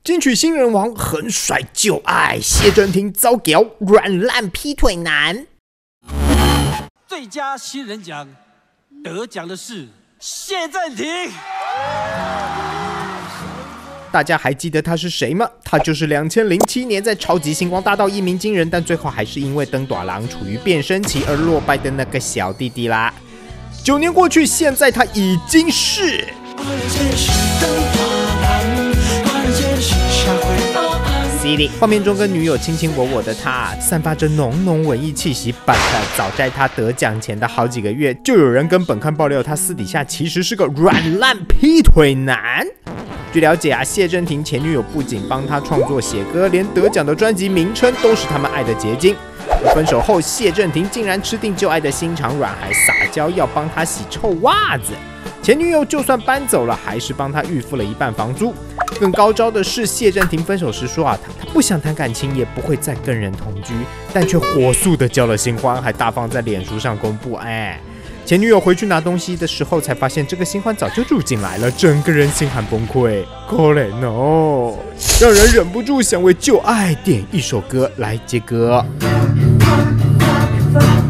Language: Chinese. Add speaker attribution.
Speaker 1: 金曲新人王很甩就爱，谢震廷遭屌软烂劈腿男。
Speaker 2: 最佳新人奖得奖的是谢震廷。
Speaker 1: 大家还记得他是谁吗？他就是2007年在超级星光大道一鸣惊人，但最后还是因为登短郎处于变声期而落败的那个小弟弟啦。9年过去，现在他已经是CD 画面中跟女友卿卿我我的他，散发着浓浓文艺气息。But 早在他得奖前的好几个月，就有人跟本刊爆料，他私底下其实是个软烂劈腿男。据了解谢震廷前女友不仅帮他创作写歌，连得奖的专辑名称都是他们爱的结晶。而分手后，谢震廷竟然吃定旧爱的心肠软，还撒娇要帮他洗臭袜子。前女友就算搬走了，还是帮他预付了一半房租。更高招的是，谢震廷分手时说他不想谈感情，也不会再跟人同居，但却火速的交了新欢，还大方在脸书上公布。前女友回去拿东西的时候，才发现这个新欢早就住进来了，整个人心寒崩溃，可怜哦，让人忍不住想为旧爱点一首歌来接歌。